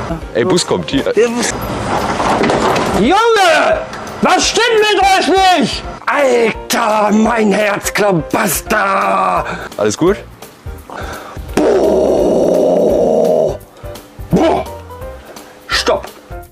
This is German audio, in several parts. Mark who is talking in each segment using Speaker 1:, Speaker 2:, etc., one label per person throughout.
Speaker 1: Ey, Bus kommt hier.
Speaker 2: Junge! Was stimmt mit euch nicht? Alter, mein Herzklabaster!
Speaker 1: Alles gut?
Speaker 2: Boah. Boah. Stopp!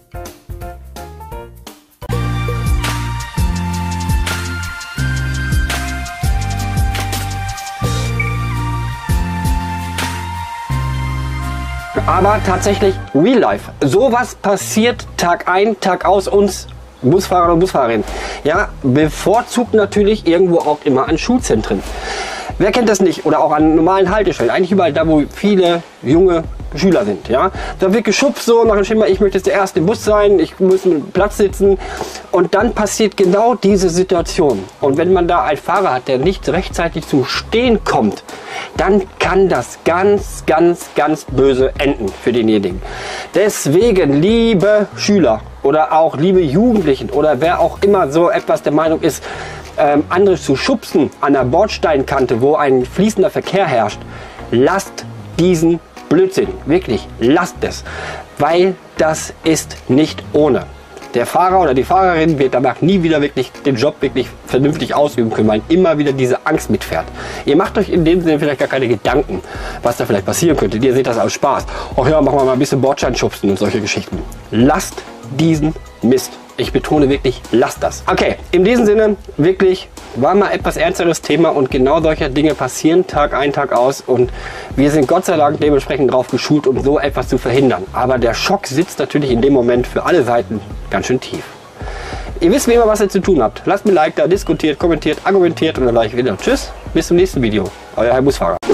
Speaker 2: Aber tatsächlich Real Life. Sowas passiert Tag ein, Tag aus uns Busfahrer und Busfahrerinnen. Ja, bevorzugt natürlich irgendwo auch immer an Schulzentren. Wer kennt das nicht? Oder auch an normalen Haltestellen. Eigentlich überall da, wo viele junge Schüler sind. Ja, da wird geschubst so nach dem Schema, ich möchte jetzt der Erste im Bus sein, ich muss mit dem Platz sitzen. Und dann passiert genau diese Situation. Und wenn man da einen Fahrer hat, der nicht rechtzeitig zum Stehen kommt, dann kann das ganz, ganz, ganz böse enden für denjenigen. Deswegen, liebe Schüler oder auch liebe Jugendlichen oder wer auch immer so etwas der Meinung ist, andere zu schubsen an der Bordsteinkante, wo ein fließender Verkehr herrscht, lasst diesen Blödsinn, wirklich, lasst es, weil das ist nicht ohne. Der Fahrer oder die Fahrerin wird danach nie wieder wirklich den Job wirklich vernünftig ausüben können, weil immer wieder diese Angst mitfährt. Ihr macht euch in dem Sinne vielleicht gar keine Gedanken, was da vielleicht passieren könnte. Ihr seht das als Spaß. Ach ja, machen wir mal ein bisschen Bordsteinschubsen und solche Geschichten. Lasst diesen Mist. Ich betone wirklich, lasst das. Okay, in diesem Sinne wirklich war mal etwas ernsteres Thema und genau solche Dinge passieren Tag ein, Tag aus und wir sind Gott sei Dank dementsprechend drauf geschult, um so etwas zu verhindern. Aber der Schock sitzt natürlich in dem Moment für alle Seiten ganz schön tief. Ihr wisst wie immer, was ihr zu tun habt. Lasst mir ein Like da, diskutiert, kommentiert, argumentiert und dann sage ich wieder Tschüss, bis zum nächsten Video. Euer Herr Busfahrer.